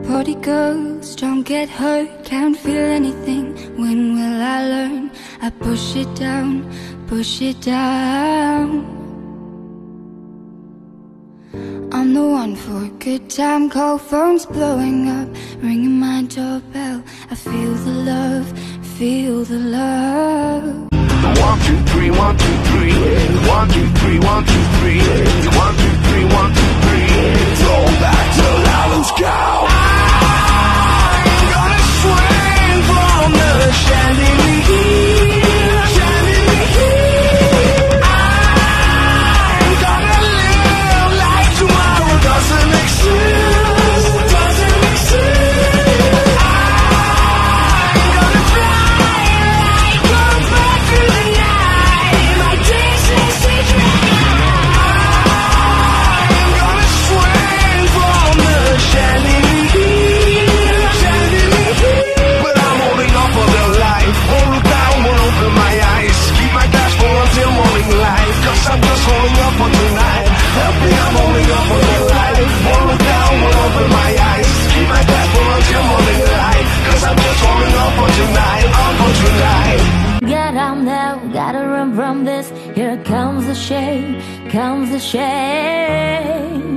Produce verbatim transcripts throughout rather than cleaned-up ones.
Party girls don't get hurt, can't feel anything. When will I learn? I push it down, push it down. I'm the one for a good time, call phones blowing up, ringing my doorbell. I feel the love, feel the love. One, two, three, one, two, three. One, two, three, one, two, three. One, two, three, one, two, three. Throw back to loud, let's go. I'm gonna swing from the chandelier, chandelier. I'm gonna live like tomorrow doesn't exist, doesn't exist. I'm gonna fly like a bird through the night. My Disney secret. I'm gonna swing from the chandelier, chandelier. But I'm holding on for the light. Won't look down, won't open my eyes. Keep my glass full until morning light. Cause I'm just holding up for tonight. Help me, I'm holding up for the light. Won't look down, won't open my eyes. Keep my glass full until morning light. Cause I'm just holding up for tonight, up for tonight. Get out now, gotta run from this. Here comes the shade, comes the shade.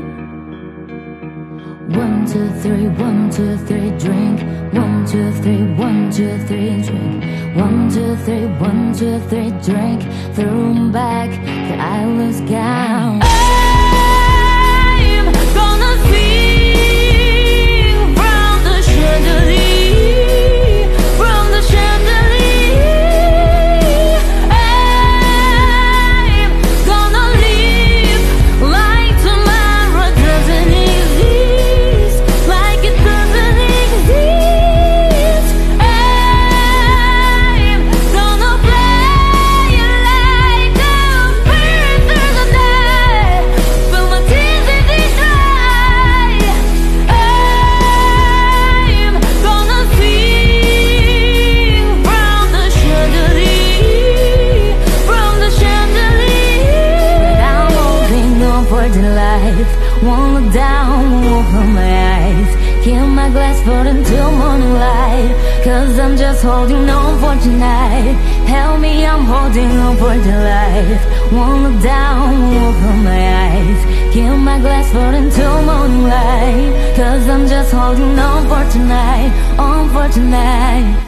One, two, three, one, two, three, drink. One, two, three, one, two, three, drink. One, two, three, one, two, three, drink. Throw 'em back, the island's gone. I'm gonna sing from the chandelier, from the chandelier. I'm gonna live like tomorrow doesn't exist, like it doesn't exist. I'm gonna fly like a bird through the night, feel my tears in this night. I'm gonna sing from the chandelier, from the chandelier. But I'm holding on for the life, won't look down, won't open my eyes. Keep my glass full until morning light. Cause I'm just holding on for tonight. Help me, I'm holding on for the life. Won't look down, won't open my eyes. Keep my glass full until morning light. Cause I'm just holding on for tonight, on for tonight.